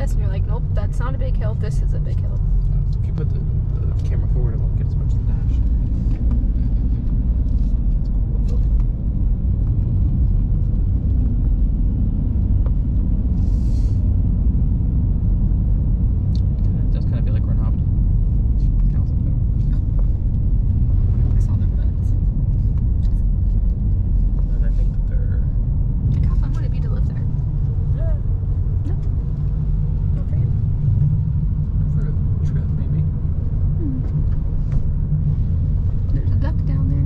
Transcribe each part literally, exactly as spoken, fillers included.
this, and you're like, nope, that's not a big hill. This is a big hill. If you put the, the camera forward, it won't get as much of the dash. It does kind of feel like we're in Hopton. Cows up there. I saw their butts. And I think that they're... Like, how fun would it be to live there? Yeah. No. Not for you? For a trip, maybe. Hmm. There's a duck down there.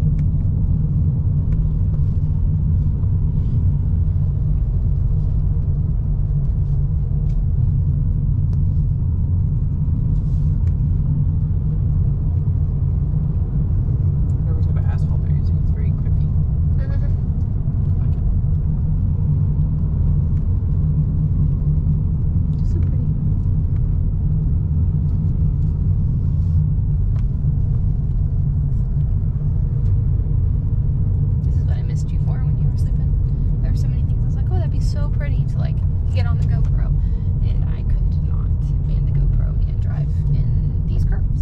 Whatever type of asphalt they're using, it's very grippy. I like it. So pretty. This is what I missed you for when you were sleeping. There were so many things I was like, oh, that'd be so pretty to like get on the GoPro, and I could not man the GoPro and drive in these curves.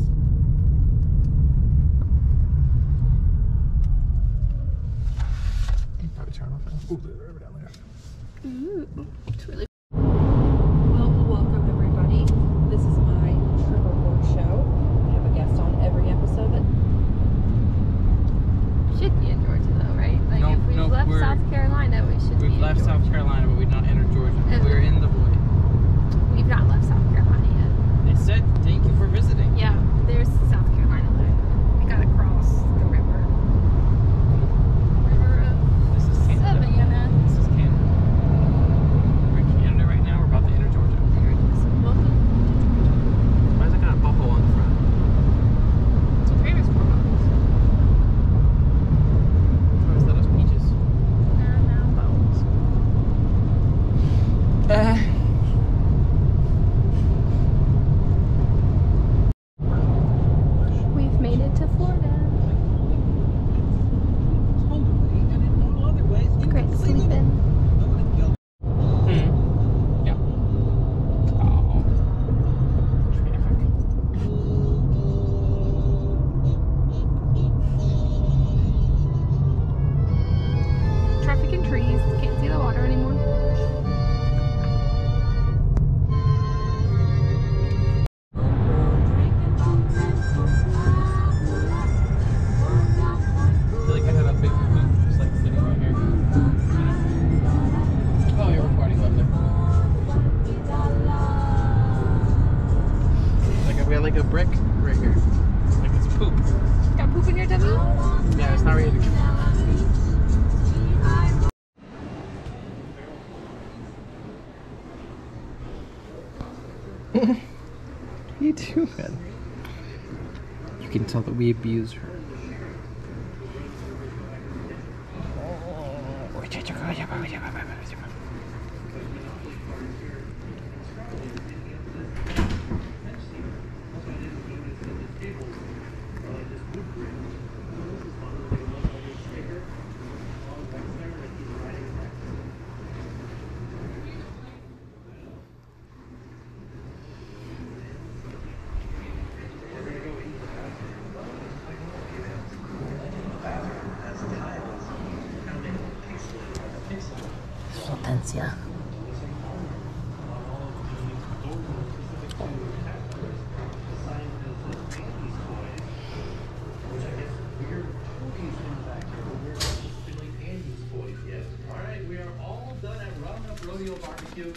Probably turn off now. Ooh, there's a river down there. Ooh, it's really. Well, welcome everybody. This is my trip report show. I have a guest on every episode. But Should be in Georgia though, right? Like Nope, if we've nope, left we're- South Carolina, we should be We've in left Georgia. South Carolina, but we've not entered Georgia. Uh, We're in the void. We've not left South Carolina yet. It said, thank you for visiting. Yeah, there's South Carolina line. We gotta cross the river. River of This is Canada. Savannah. This is Canada. We're in Canada right now. We're about to enter Georgia. There it is. Welcome. Why is it got a bubble on the front? It's a famous for bubbles. Or is that us peaches? And now bubbles. Uh. We've made it to Florida. Great sleeping. Hmm. Yeah. Oh. Traffic and trees. Can't see the water anymore. I feel like I had a big poop just like sitting right here. Oh, you're recording, lovely. Like we had like a brick right here. Like it's poop. Got poop in your tummy? Yeah, it's not ready to go. What are you doing? You can tell that we abuse her. Potencia. Alright, we are all done at Roundup Rodeo Barbecue.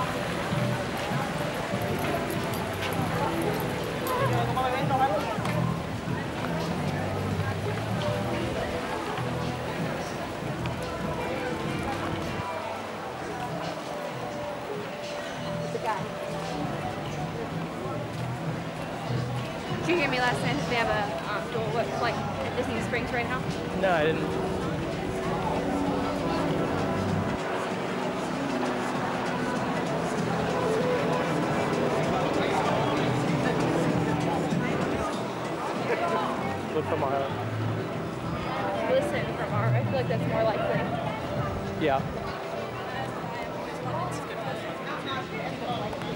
Did you hear me last night? They have a um, dual whip like at Disney Springs right now. No, I didn't. Look from our Listen from our. I feel like that's more likely. yeah.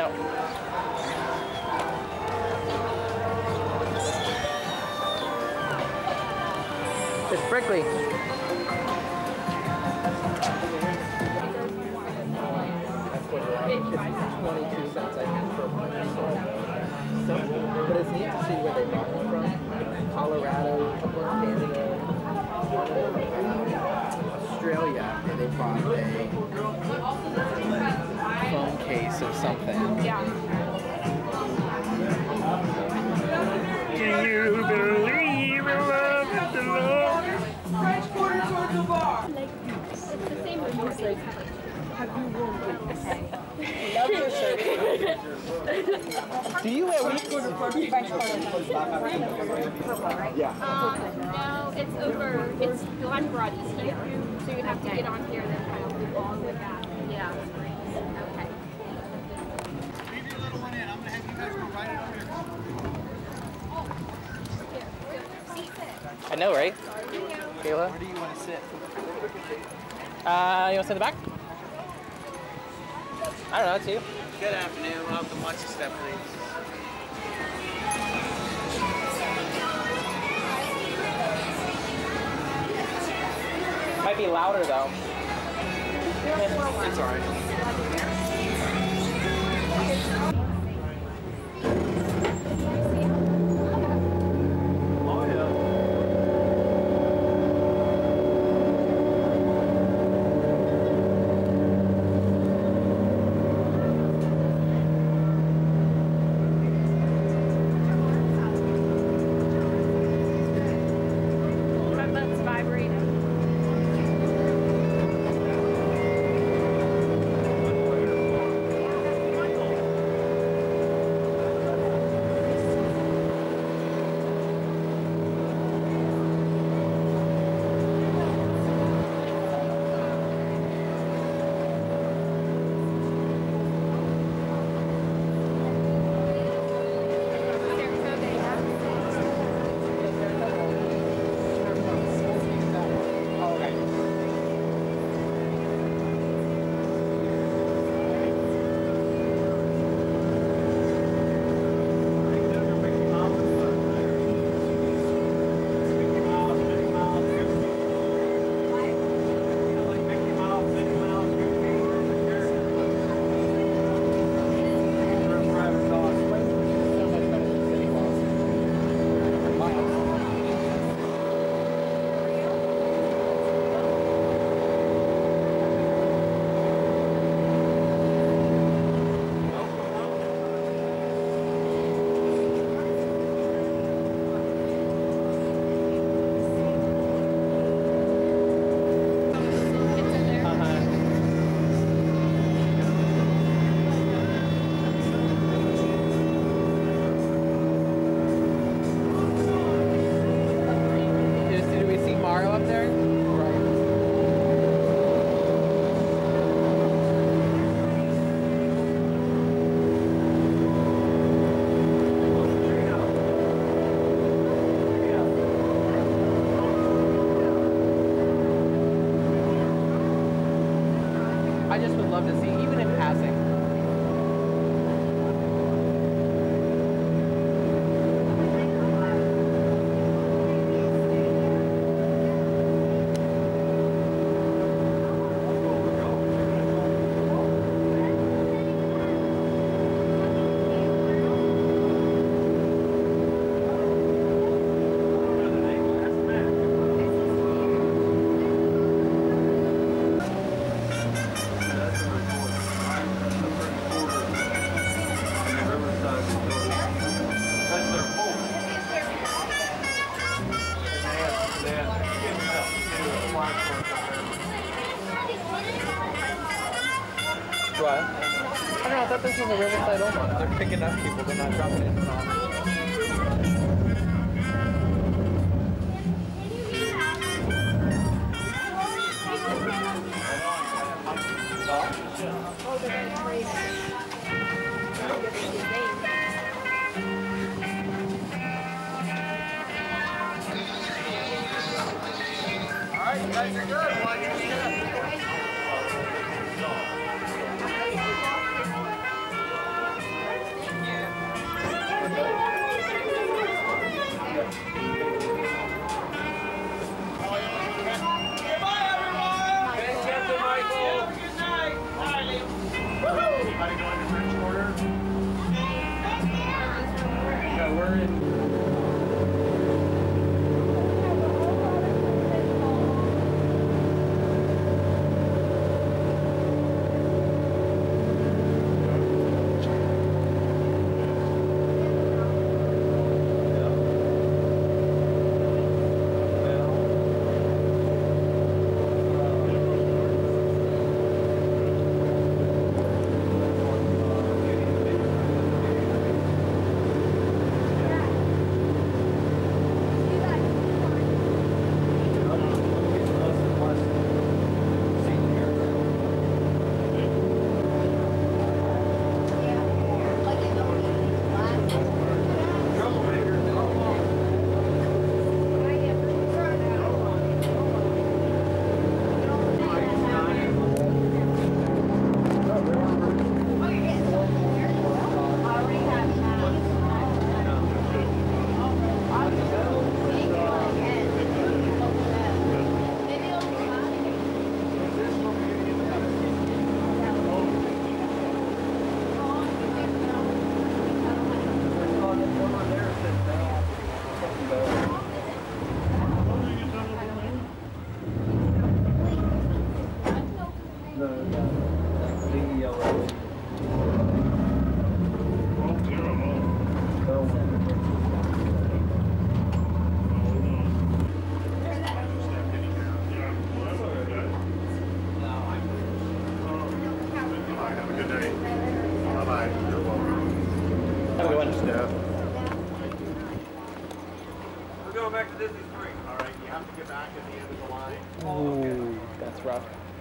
out. It's prickly. twenty-two cents I think for a bunch of salt. So, but it's neat to see where they bought them from. Colorado, a couple in Canada, one in Australia, and they bought a phone case or something. Yeah. Do you believe in love is the Lord? French quarter towards the bar. It's the same music. Have you worn this? Love your shirt. Do you wear weeks? Yeah. Um, no, it's over. It's the one brought is here, so you have to get on here and then kind of loop all with that. Yeah. Okay. Leave your little one in. I'm gonna have you guys go ride it over here. Seat. I know, right? Kayla? Where do you want to sit? Uh, you want to sit in the back? I don't know, too. Good afternoon. Welcome. Watch your step, please. Might be louder, though. It's alright. Oh, yeah. My butt's vibrating. I just would love to see, even in passing. What? I don't know, I thought this was a Riverside Oma. They're picking up people, they're not dropping it off. Alright, you guys are good. Watch your step. Back to Disney Springs. All right, you have to get back at the end of the line. Ooh, that's rough.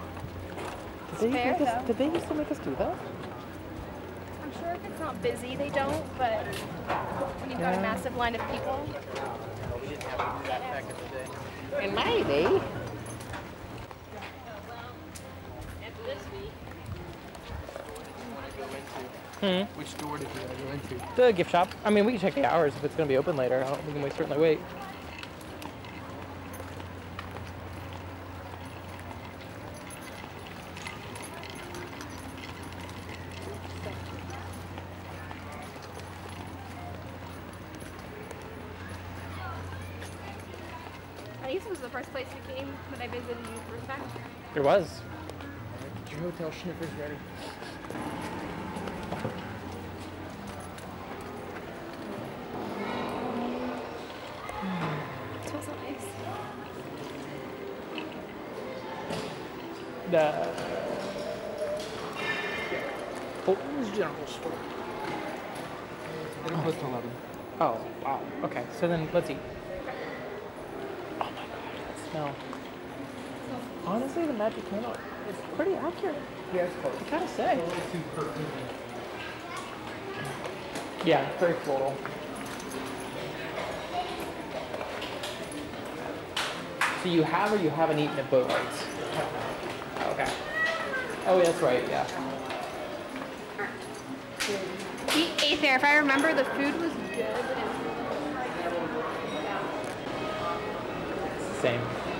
Did they, Fair, make us, though. did they used to make us do that? I'm sure if it's not busy, they don't, but when you've got Yeah. a massive line of people. No, we didn't have to do that back in the day. And maybe. Hmm. Which door did you want to go into? The gift shop. I mean, we can check the hours if it's going to be open later. I don't, we can wait, certainly wait. I think this was the first place we came when I visited you first time. There was. Get your hotel sniffers ready. It smells so nice. The Fulton's General Store. They don't close till eleven. oh wow. Okay, so then let's eat. Oh my god, that smell. Honestly, the magic candle is pretty accurate. Yeah, it's close. I gotta say. Too perfume. Yeah, very floral. So you have or you haven't eaten at boat rides? Okay. Oh, yeah, that's right. Yeah. We ate there. If I remember, the food was good. Same.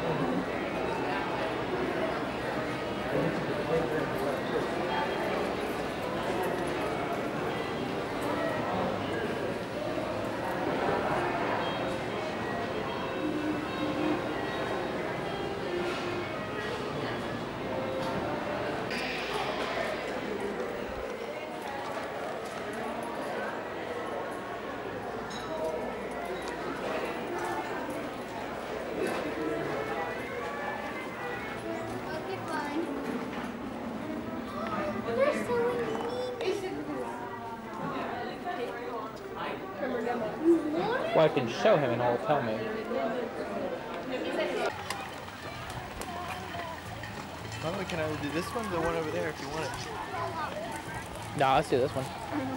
Well, I can show him and he'll tell me. Well, we can either do this one or the one over there if you want it. No, let's do this one.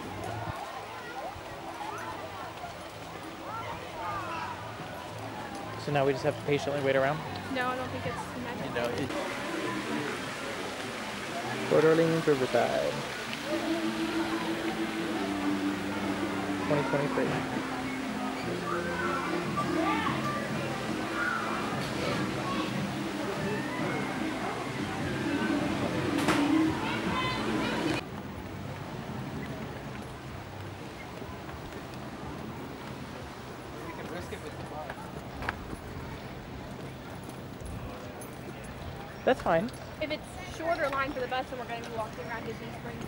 So now we just have to patiently wait around? No, I don't think it's magic. You know, it, Port Orleans Riverside. twenty twenty-three. That's fine. If it's shorter line for the bus, then we're going to be walking around Disney Springs.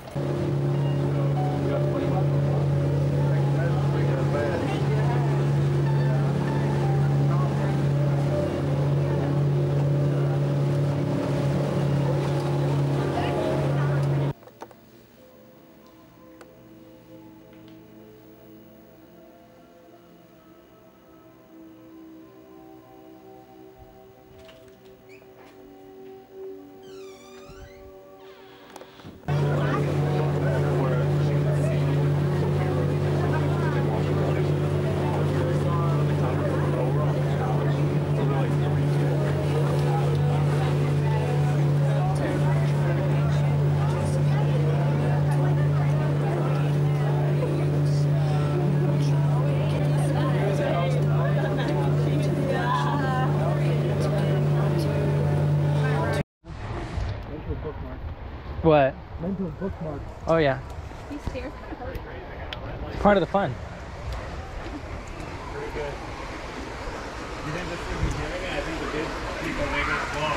What? Mental bookmark. Oh yeah. These stairs kind of hurt. Part of the fun. Pretty good. You think this is the beginning? I think the big people make it slow.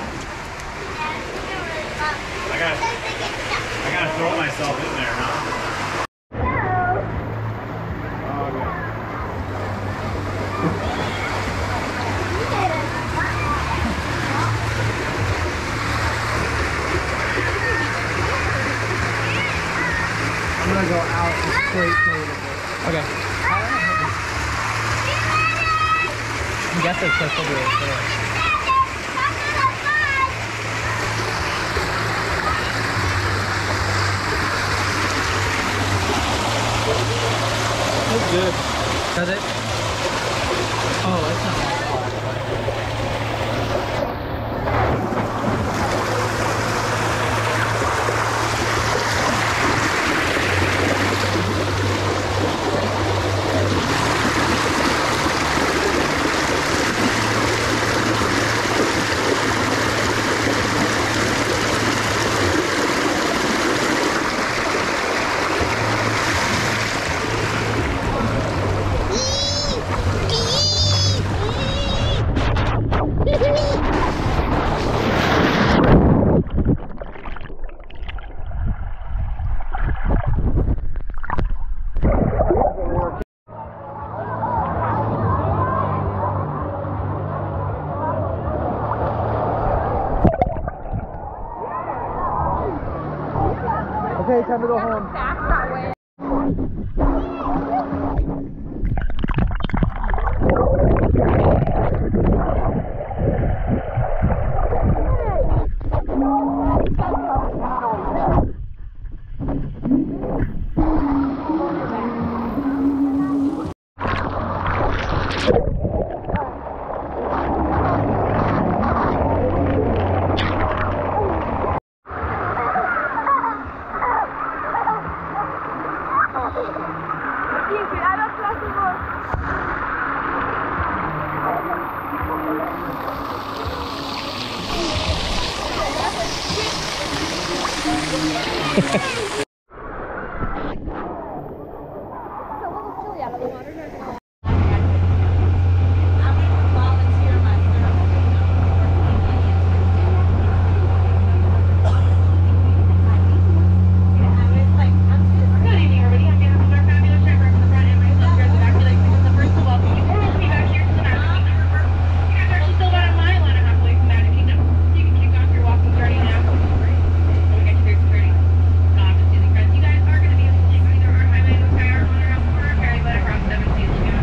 I got I gotta throw myself in there, huh? Oh, okay. I'm gonna go out and straight to the Okay. I guess it's supposed to be right there. That's good. Does it? Oh, that's not bad. Okay, time to go home. Back that way. It's a little chilly out of the water. You guys are going to be able to either our highway, the Sky, or on our route, or ferry boat across seventeen.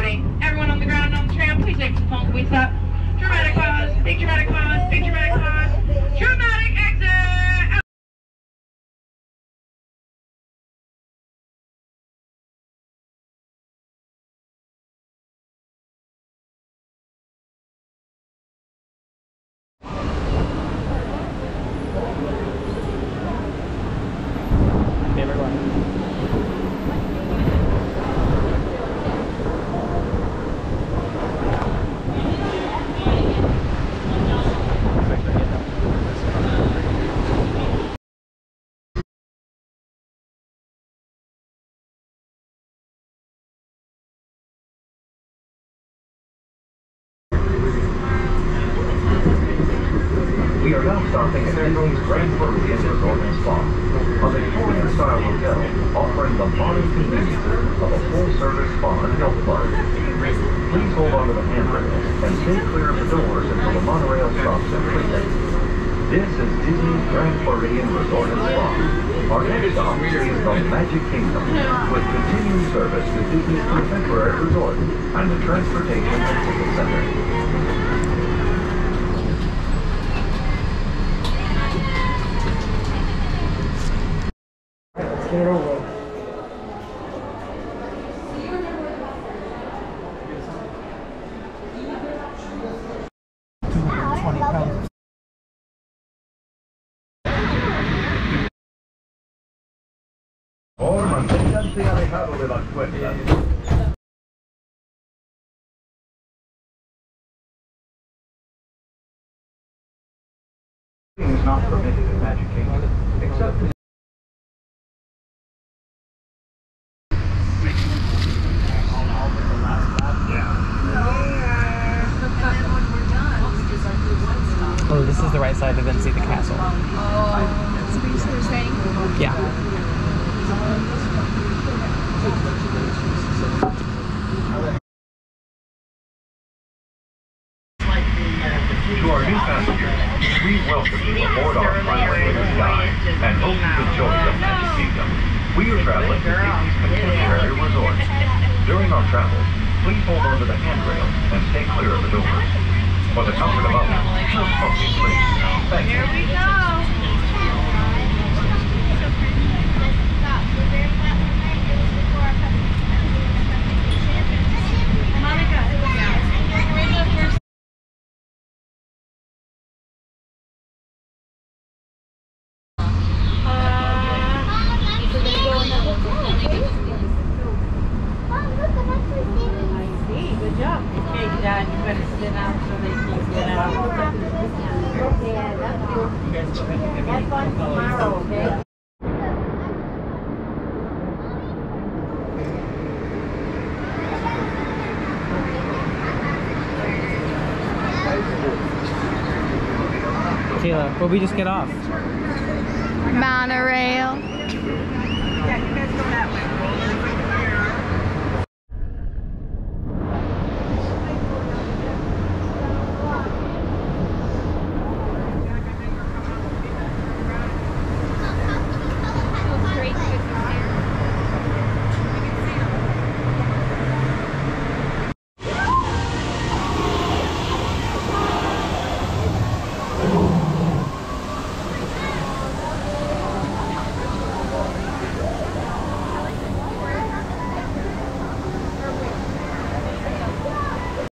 everybody. Everyone on the ground on the tram, please exit phone, please up. Dramatic pause, big dramatic pause, big dramatic pause. Dramatic exit! Favorite one. We are now stopping at Disney's Grand Floridian Resort and Spa, a Victorian-style hotel offering the modern conveniences of a full-service spa and health club. Please hold on to the handrails and stay clear of the doors until the monorail stops at Cleveland. This is Disney's Grand Floridian Resort and Spa. Our next stop is the Magic Kingdom, with continuing service to Disney's Contemporary Resort and the Transportation and Ticket Center. Let's get it over with. two hundred twenty pounds. Por manténganse alejado de las puertas. Is not permitted in Magic Kingdom, except in Oh, this is the right side to then see the castle. Oh, that's what you were saying? Yeah. To our new passengers, we welcome you aboard our Flight of the Sky and hope you enjoy the Magic Kingdom. We are traveling to Disney's Contemporary Resort. During our travel, please hold on to the handrail and stay clear of the doors. For the comfort of others, no smoking, please. Thank you. Here we go. Good job. Okay, Dad, you better sit down so they can get out. Have fun tomorrow, okay? Kayla, where'd we just get off? Monorail.